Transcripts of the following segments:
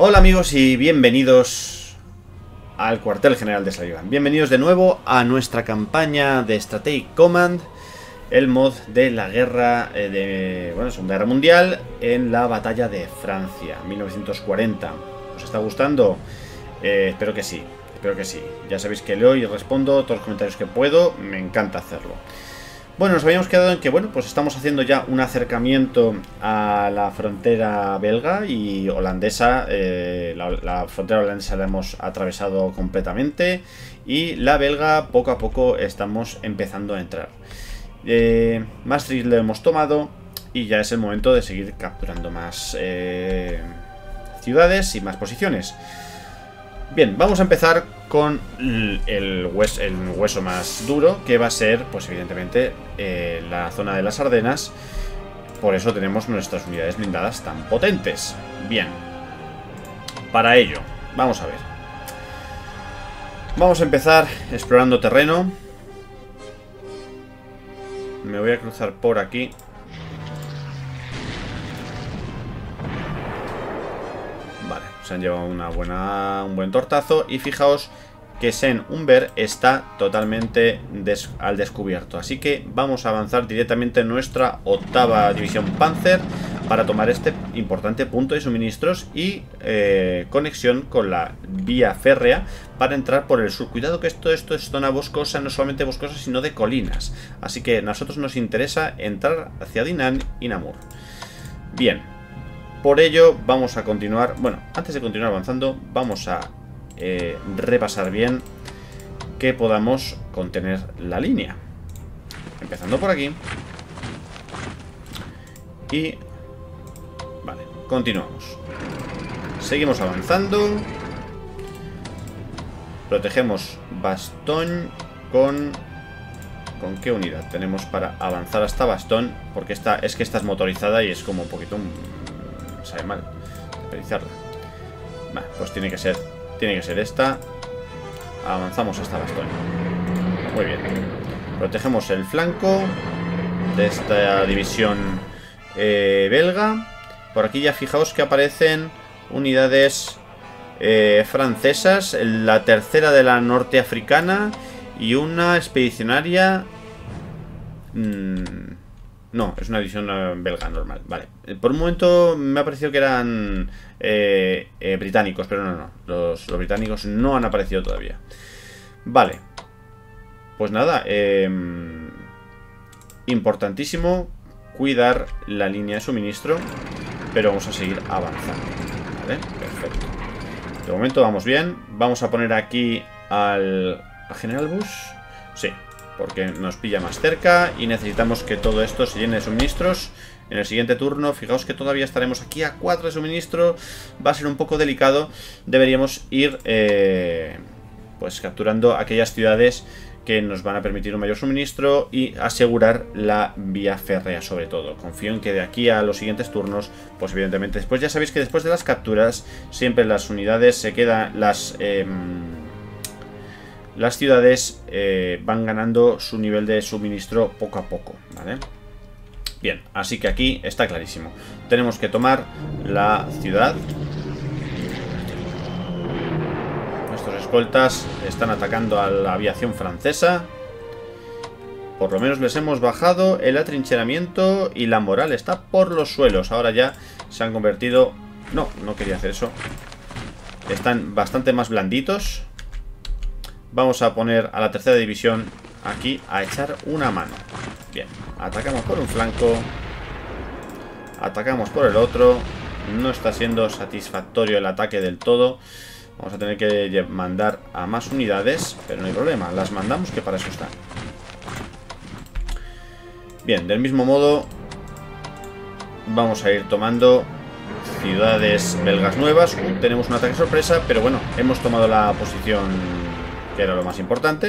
Hola amigos y bienvenidos al cuartel general de Sullivan. Bienvenidos de nuevo a nuestra campaña de Strategic Command, el mod de la guerra Segunda Guerra Mundial en la batalla de Francia, 1940. ¿Os está gustando? Espero que sí, espero que sí. Ya sabéis que leo y respondo todos los comentarios que puedo, me encanta hacerlo. Bueno, nos habíamos quedado en que, pues estamos haciendo ya un acercamiento a la frontera belga y holandesa. La frontera holandesa la hemos atravesado completamente y la belga poco a poco estamos empezando a entrar. Maastricht lo hemos tomado y ya es el momento de seguir capturando más ciudades y más posiciones. Bien, vamos a empezar con el hueso más duro, que va a ser, pues evidentemente, la zona de las Ardenas. Por eso tenemos nuestras unidades blindadas tan potentes. Bien, para ello, vamos a ver. Vamos a empezar explorando terreno. Me voy a cruzar por aquí. Se han llevado un buen tortazo. Y fijaos que Saint-Humbert está totalmente al descubierto. Así que vamos a avanzar directamente en nuestra 8ª división Panzer para tomar este importante punto de suministros y conexión con la vía férrea para entrar por el sur. Cuidado que esto es zona boscosa, no solamente boscosa sino de colinas. Así que a nosotros nos interesa entrar hacia Dinant y Namur. Bien. Por ello vamos a continuar, antes de continuar avanzando, vamos a repasar bien que podamos contener la línea. Empezando por aquí. Y... vale, continuamos. Seguimos avanzando. Protegemos Bastogne con... ¿Con qué unidad tenemos para avanzar hasta Bastogne? Porque esta es motorizada y es como un poquito... sabe mal desperdiciarla. Vale, pues tiene que ser esta. Avanzamos hasta Bastogne. Muy bien. Protegemos el flanco de esta división belga. Por aquí ya fijaos que aparecen unidades francesas, la tercera de la norteafricana y una expedicionaria. No, es una división belga normal, vale. Por un momento me ha parecido que eran británicos, pero no. Los británicos no han aparecido todavía. Vale. Pues nada, importantísimo cuidar la línea de suministro, pero vamos a seguir avanzando. Vale, perfecto. De momento vamos bien. Vamos a poner aquí a General Bush. Sí. Porque nos pilla más cerca y necesitamos que todo esto se llene de suministros. En el siguiente turno, fijaos que todavía estaremos aquí a 4 de suministro. Va a ser un poco delicado. Deberíamos ir pues capturando aquellas ciudades que nos van a permitir un mayor suministro y asegurar la vía férrea sobre todo. Confío en que de aquí a los siguientes turnos, pues evidentemente después ya sabéis que después de las capturas siempre las unidades se quedan, las ciudades van ganando su nivel de suministro poco a poco, ¿vale? Bien, así que aquí está clarísimo. Tenemos que tomar la ciudad. Nuestros escoltas están atacando a la aviación francesa. Por lo menos les hemos bajado el atrincheramiento y la moral está por los suelos. Ahora ya se han convertido... No quería hacer eso. Están bastante más blanditos. Vamos a poner a la tercera división aquí a echar una mano. Bien, atacamos por un flanco. Atacamos por el otro. No está siendo satisfactorio el ataque del todo. Vamos a tener que mandar a más unidades, pero no hay problema. Las mandamos, que para eso están. Bien, del mismo modo vamos a ir tomando ciudades belgas nuevas. Tenemos un ataque sorpresa, pero bueno, hemos tomado la posición que era lo más importante.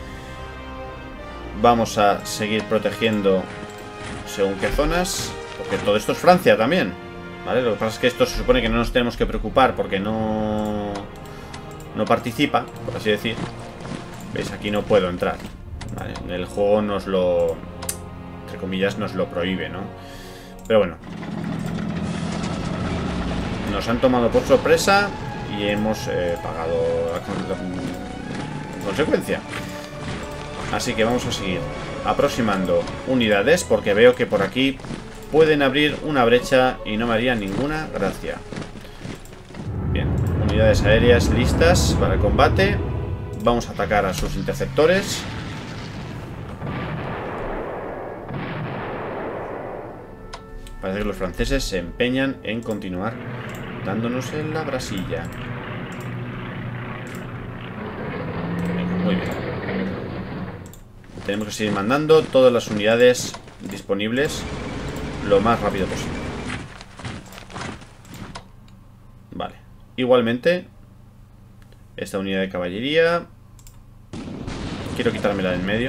Vamos a seguir protegiendo según qué zonas, porque todo esto es Francia también, ¿vale? Lo que pasa es que esto se supone que no nos tenemos que preocupar porque no participa, por así decir. ¿Veis? Aquí no puedo entrar, ¿vale? El juego nos lo, entre comillas, nos lo prohíbe, ¿no? Pero bueno, nos han tomado por sorpresa y hemos pagado la consecuencia. Así que vamos a seguir aproximando unidades, porque veo que por aquí pueden abrir una brecha y no me haría ninguna gracia. Bien, unidades aéreas listas para el combate. Vamos a atacar a sus interceptores. Parece que los franceses se empeñan en continuar dándonos en la brasilla. Muy bien. Tenemos que seguir mandando todas las unidades disponibles lo más rápido posible. Vale. Igualmente, esta unidad de caballería quiero quitármela de en medio,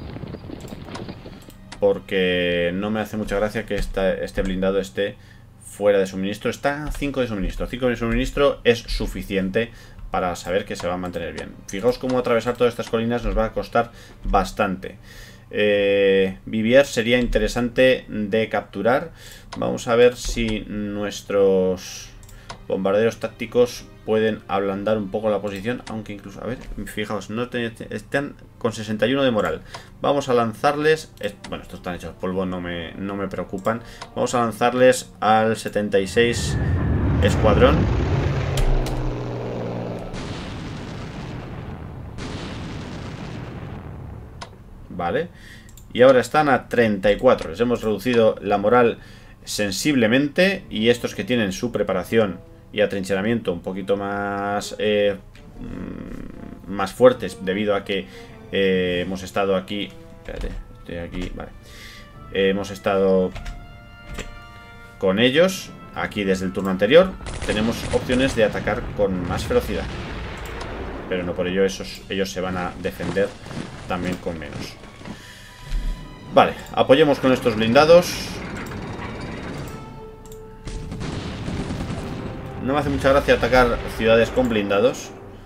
porque no me hace mucha gracia que este blindado esté fuera de suministro. Está a 5 de suministro. 5 de suministro es suficiente para saber que se va a mantener bien. Fijaos cómo atravesar todas estas colinas nos va a costar bastante. Vivier sería interesante de capturar. Vamos a ver si nuestros bombarderos tácticos pueden ablandar un poco la posición, aunque incluso, a ver, fijaos, están con 61 de moral. Vamos a lanzarles, bueno, estos están hechos polvo, no me preocupan. Vamos a lanzarles al 76 escuadrón. Vale, y ahora están a 34. Les hemos reducido la moral sensiblemente, y estos que tienen su preparación y atrincheramiento un poquito más más fuertes, debido a que hemos estado aquí. Espérate, estoy aquí, vale. Hemos estado con ellos aquí desde el turno anterior. Tenemos opciones de atacar con más ferocidad, pero no por ello ellos se van a defender también con menos. Vale, apoyemos con estos blindados. No me hace mucha gracia atacar ciudades con blindados.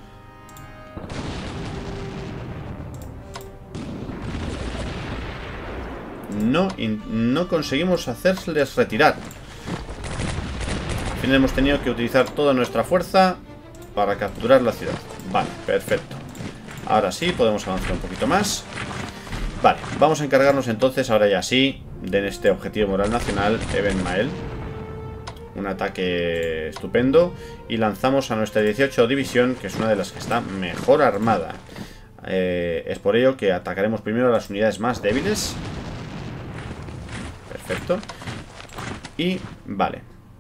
No conseguimos hacerles retirar. Al final hemos tenido que utilizar toda nuestra fuerza para capturar la ciudad. Vale, perfecto. Ahora sí, podemos avanzar un poquito más. Vale, vamos a encargarnos entonces, ahora ya sí, de este objetivo moral nacional, Eben Mael. Un ataque estupendo. Y lanzamos a nuestra 18 división, que es una de las que está mejor armada. Es por ello que atacaremos primero a las unidades más débiles. Perfecto. Y vale.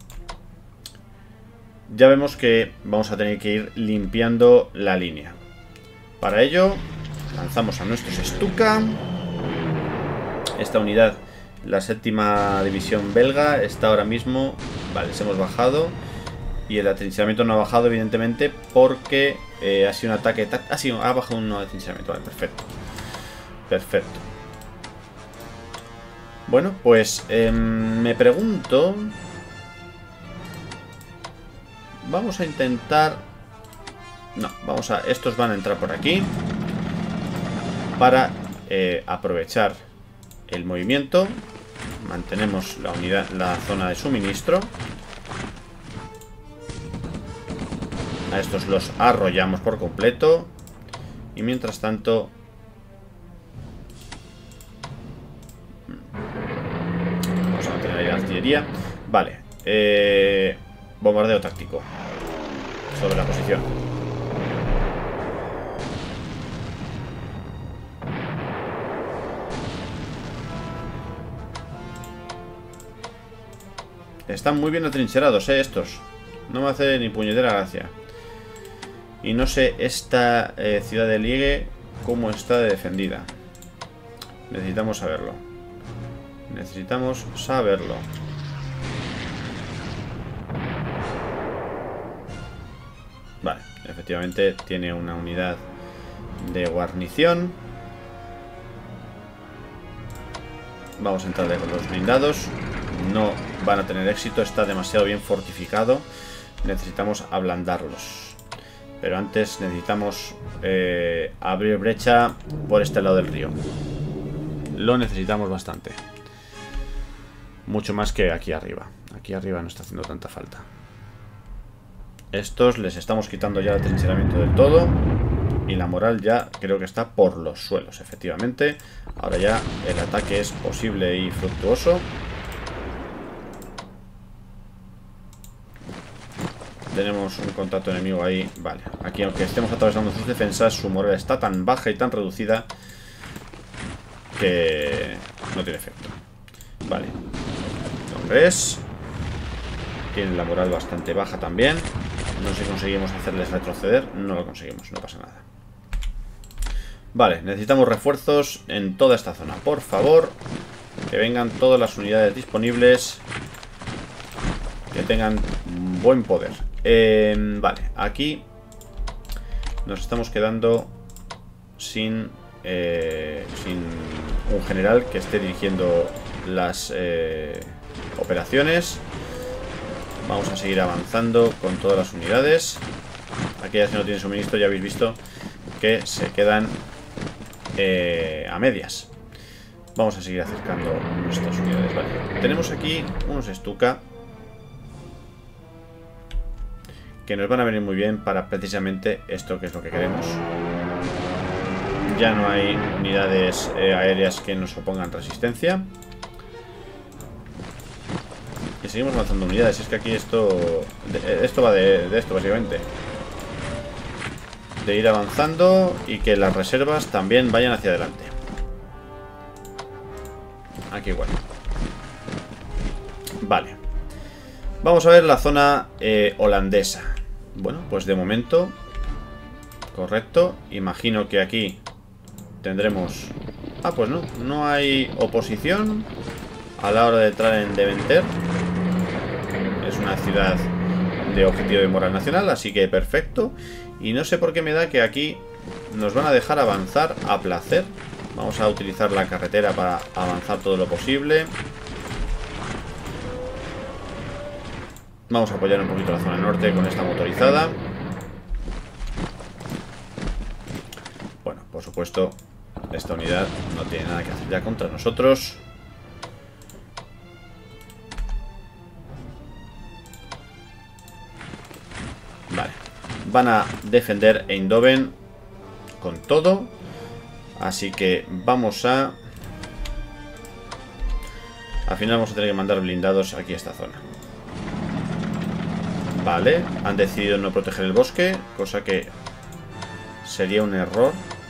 Ya vemos que vamos a tener que ir limpiando la línea. Para ello, lanzamos a nuestros Stuka. Esta unidad, la 7ª división belga, está ahora mismo... Vale, les hemos bajado. Y el atrincheramiento no ha bajado, evidentemente, porque ha sido un ataque... ha bajado un atrincheramiento. Vale, perfecto. Perfecto. Bueno, pues me pregunto... Vamos a intentar... No, estos van a entrar por aquí para aprovechar el movimiento. Mantenemos la unidad, la zona de suministro. A estos los arrollamos por completo. Y mientras tanto... Vamos a mantener ahí la artillería. Vale. Bombardeo táctico sobre la posición. Están muy bien atrincherados, estos. No me hace ni puñetera gracia. Y no sé esta ciudad de Liege cómo está defendida. Necesitamos saberlo. Necesitamos saberlo. Vale, efectivamente tiene una unidad de guarnición. Vamos a entrarle con los blindados. No van a tener éxito, está demasiado bien fortificado. Necesitamos ablandarlos. Pero antes necesitamos abrir brecha por este lado del río. Lo necesitamos bastante. Mucho más que aquí arriba. Aquí arriba no está haciendo tanta falta. Estos les estamos quitando ya el trincheramiento del todo. Y la moral ya creo que está por los suelos, efectivamente. Ahora ya el ataque es posible y fructuoso. Tenemos un contacto enemigo ahí. Vale, aquí aunque estemos atravesando sus defensas, su moral está tan baja y tan reducida que no tiene efecto. Vale. Hombres. Tienen la moral bastante baja también. No sé si conseguimos hacerles retroceder. No lo conseguimos, no pasa nada. Vale, necesitamos refuerzos en toda esta zona. Por favor, que vengan todas las unidades disponibles, que tengan buen poder. Vale, aquí nos estamos quedando sin un general que esté dirigiendo las operaciones. Vamos a seguir avanzando con todas las unidades. Aquellas que no tienen suministro ya habéis visto que se quedan a medias. Vamos a seguir acercando nuestras unidades. Vale. Tenemos aquí unos Stuka que nos van a venir muy bien para precisamente esto que es lo que queremos. Ya no hay unidades aéreas que nos opongan resistencia. Y seguimos avanzando unidades. Es que aquí esto va de esto básicamente. De ir avanzando y que las reservas también vayan hacia adelante. Aquí igual. Vale. Vamos a ver la zona holandesa. Bueno, pues de momento, correcto. Imagino que aquí tendremos... Ah, pues no. No hay oposición a la hora de entrar en Deventer. Es una ciudad de objetivo de moral nacional, así que perfecto. Y no sé por qué me da que aquí nos van a dejar avanzar a placer. Vamos a utilizar la carretera para avanzar todo lo posible. Vamos a apoyar un poquito la zona norte con esta motorizada. Bueno, por supuesto, esta unidad no tiene nada que hacer ya contra nosotros. Vale. Van a defender Eindhoven con todo. Así que vamos a... Al final vamos a tener que mandar blindados aquí a esta zona. Vale, han decidido no proteger el bosque, cosa que sería un error.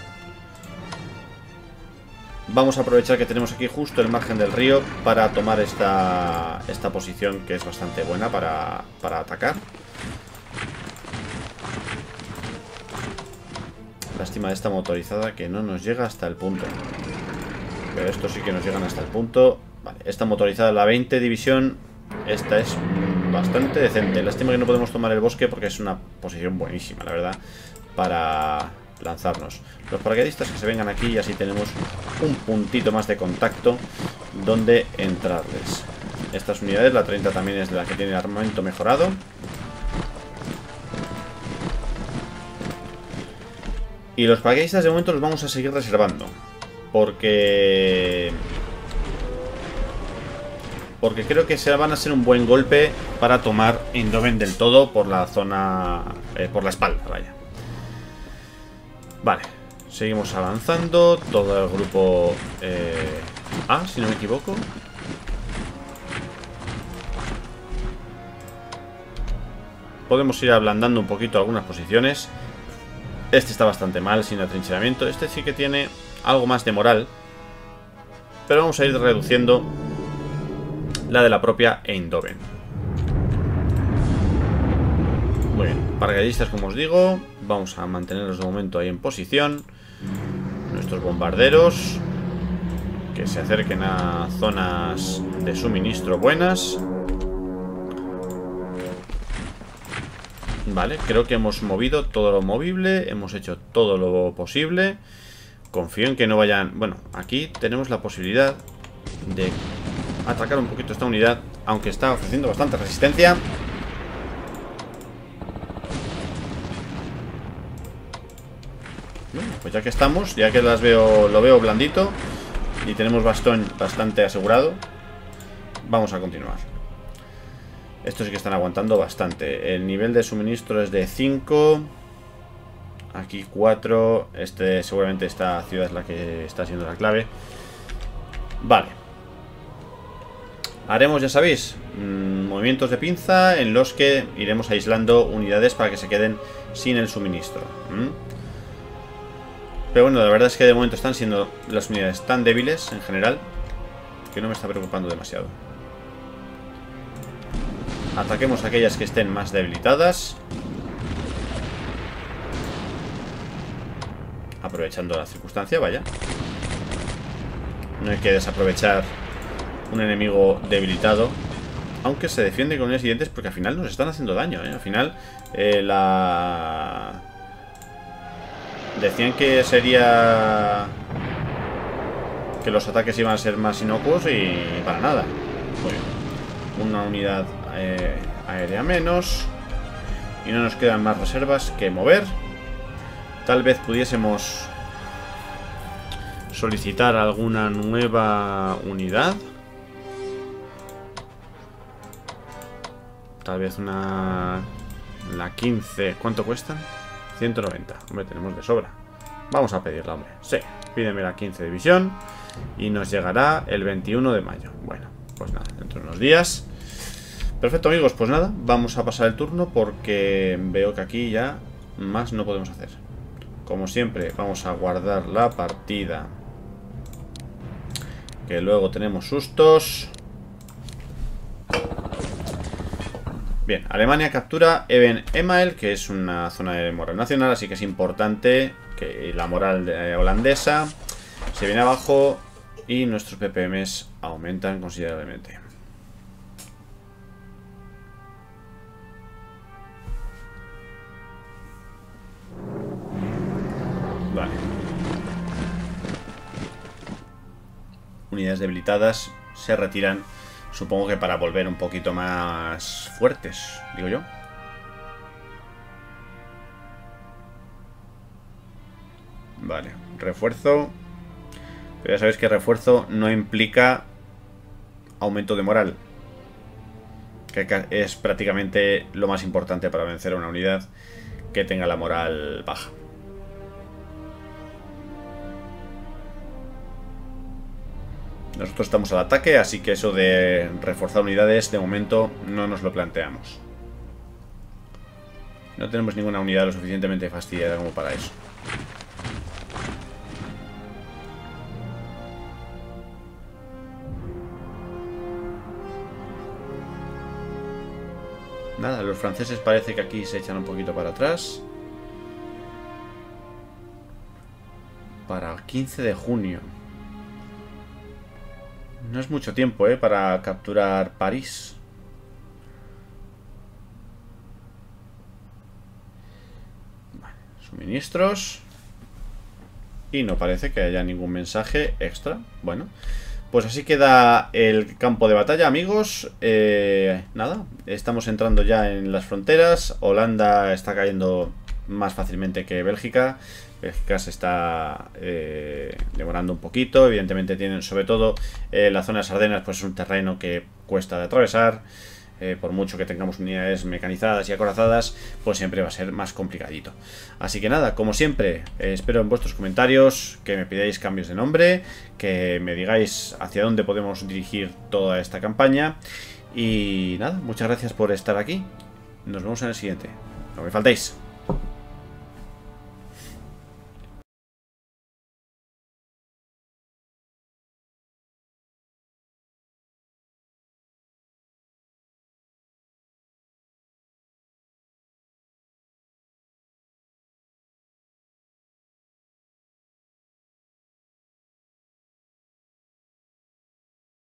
Vamos a aprovechar que tenemos aquí justo el margen del río para tomar esta posición que es bastante buena para atacar. Lástima de esta motorizada que no nos llega hasta el punto. Pero estos sí que nos llegan hasta el punto. Vale, esta motorizada, la 20 división, esta es bastante decente. Lástima que no podemos tomar el bosque porque es una posición buenísima, la verdad, para lanzarnos. Los paracaidistas que se vengan aquí y así tenemos un puntito más de contacto donde entrarles. Estas unidades, la 30 también es de la que tiene armamento mejorado. Y los paracaidistas de momento los vamos a seguir reservando. Porque creo que van a ser un buen golpe para tomar Eindhoven del todo por la zona, por la espalda, vaya. Vale, seguimos avanzando. Todo el grupo A, si no me equivoco. Podemos ir ablandando un poquito algunas posiciones. Este está bastante mal, sin atrincheramiento. Este sí que tiene algo más de moral. Pero vamos a ir reduciendo la de la propia Eindhoven. Muy bien, paracaidistas como os digo. Vamos a mantenerlos de momento ahí en posición. Nuestros bombarderos que se acerquen a zonas de suministro buenas. Vale, creo que hemos movido todo lo movible. Hemos hecho todo lo posible. Confío en que no vayan... Bueno, aquí tenemos la posibilidad de atacar un poquito esta unidad, aunque está ofreciendo bastante resistencia. Bueno, pues ya que estamos, ya que lo veo blandito y tenemos bastón bastante asegurado, vamos a continuar. Estos sí que están aguantando bastante. El nivel de suministro es de 5. Aquí 4. Seguramente esta ciudad es la que está siendo la clave. Vale. Haremos, ya sabéis, movimientos de pinza en los que iremos aislando unidades para que se queden sin el suministro. Pero bueno, la verdad es que de momento están siendo las unidades tan débiles en general que no me está preocupando demasiado. Ataquemos a aquellas que estén más debilitadas, aprovechando la circunstancia, vaya. No hay que desaprovechar un enemigo debilitado, aunque se defiende con unidades siguientes porque al final nos están haciendo daño, ¿eh? Al final decían que sería que los ataques iban a ser más inocuos y para nada. Muy bien. Una unidad aérea menos y no nos quedan más reservas que mover. Tal vez pudiésemos solicitar alguna nueva unidad. Tal vez la 15. ¿Cuánto cuestan? 190. Hombre, tenemos de sobra. Vamos a pedirla, hombre. Sí, pídeme la 15 división y nos llegará el 21 de mayo. Bueno, pues nada, dentro de unos días. Perfecto, amigos, pues nada, vamos a pasar el turno porque veo que aquí ya más no podemos hacer. Como siempre, vamos a guardar la partida, que luego tenemos sustos. Bien, Alemania captura Even-Emael, que es una zona de moral nacional, así que es importante que la moral holandesa se viene abajo y nuestros PPMs aumentan considerablemente. Vale. Unidades debilitadas se retiran. Supongo que para volver un poquito más fuertes, digo yo. Vale, refuerzo. Pero ya sabéis que refuerzo no implica aumento de moral, que es prácticamente lo más importante para vencer a una unidad que tenga la moral baja. Nosotros estamos al ataque, así que eso de reforzar unidades, de momento, no nos lo planteamos. No tenemos ninguna unidad lo suficientemente fastidiada como para eso. Nada, los franceses parece que aquí se echan un poquito para atrás. Para el 15 de junio. No es mucho tiempo, para capturar París. Vale, suministros. Y no parece que haya ningún mensaje extra. Bueno, pues así queda el campo de batalla, amigos. Nada, estamos entrando ya en las fronteras. Holanda está cayendo más fácilmente que Bélgica. Bélgica se está demorando un poquito. Evidentemente tienen, sobre todo la zona de las Ardenas, pues es un terreno que cuesta de atravesar. Por mucho que tengamos unidades mecanizadas y acorazadas, pues siempre va a ser más complicadito. Así que nada, como siempre, espero en vuestros comentarios que me pidáis cambios de nombre, que me digáis hacia dónde podemos dirigir toda esta campaña. Y nada, muchas gracias por estar aquí. Nos vemos en el siguiente. No me faltéis.